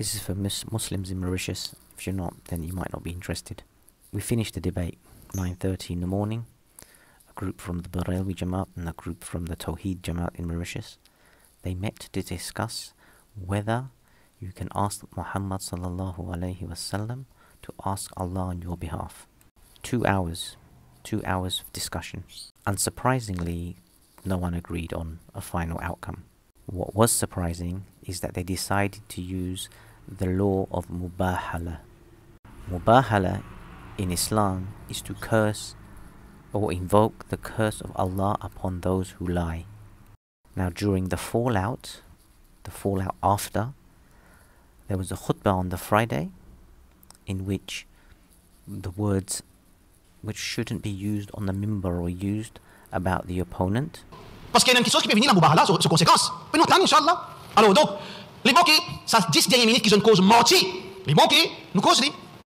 This is for Muslims in Mauritius. If you're not, then you might not be interested. We finished the debate 9:30 in the morning. A group from the Barelwi Jamaat and a group from the Tawheed Jamaat in Mauritius. They met to discuss whether you can ask Muhammad sallallahu alaihi wasallam to ask Allah on your behalf. 2 hours. 2 hours of discussion. Unsurprisingly, no one agreed on a final outcome. What was surprising is that they decided to use the law of Mubahala. Mubahala in Islam is to curse or invoke the curse of Allah upon those who lie. Now during the fallout after, there was a khutbah on the Friday in which the words which shouldn't be used on the mimbar or used about the opponent. Parce qu'il y a une chose qui peut venir la Mubahala sur conséquence. Puis nous attendons, Inch'Allah. Alors donc, les bons qui, ça 10 dernières minutes qui sont une cause mortie. Les bons qui, nous causent.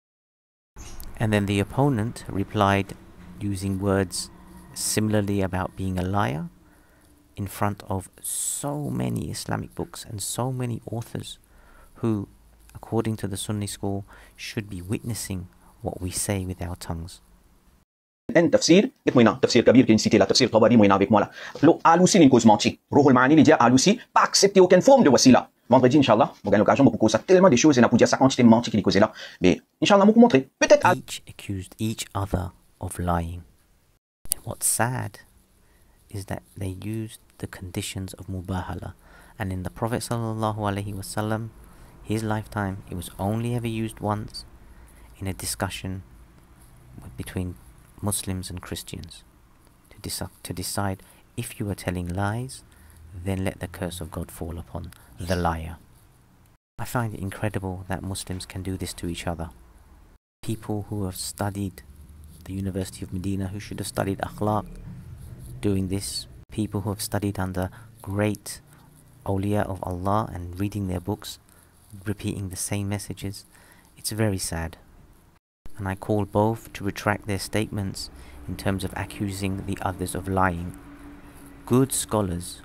And then the opponent replied using words similarly about being a liar in front of so many Islamic books and so many authors who, according to the Sunni school, should be witnessing what we say with our tongues. Un tafsir, et tafsir kabir qui est cité là, tafsir Tabari, moi avec moi là. L'eau alousi une cause menti. Rohul Maani, il dit alousi, pas accepter aucune forme de wasila. Vendredi, Inch'Allah, on gagne l'occasion pour causer tellement de choses et on a pour dire sa quantité de menti qu'il est causé là. Mais Inch'Allah, on vous montrer. Peut-être. Each accused each other of lying. And what's sad is that they used the conditions of Mubahala. And in the Prophet sallallahu alaihi wasallam, his lifetime, it was only ever used once in a discussion between Muslims and Christians to decide if you are telling lies, then let the curse of God fall upon the liar. I find it incredible that Muslims can do this to each other. People who have studied the University of Medina, who should have studied akhlaq, doing this. People who have studied under great awliya of Allah and reading their books, repeating the same messages. It's very sad. And I call both to retract their statements in terms of accusing the others of lying. Good scholars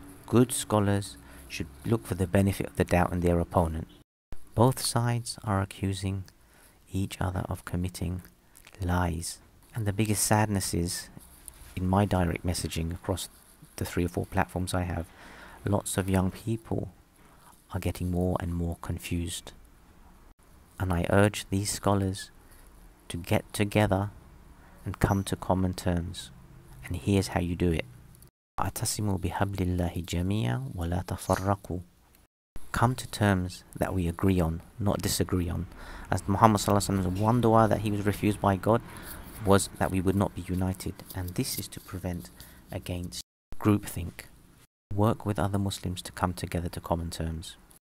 should look for the benefit of the doubt in their opponent. Both sides are accusing each other of committing lies. And the biggest sadness is, in my direct messaging across the 3 or 4 platforms I have, lots of young people are getting more and more confused. And I urge these scholars to get together and come to common terms. And here's how you do it. أَعْتَصِمُوا بِحَبْلِ اللَّهِ جَمِيعًا وَلَا تَفَرَّقُوا. Come to terms that we agree on, not disagree on. As Muhammad sallallahu alaihi wasallam's one dua that he was refused by God was that we would not be united. And this is to prevent against groupthink. Work with other Muslims to come together to common terms.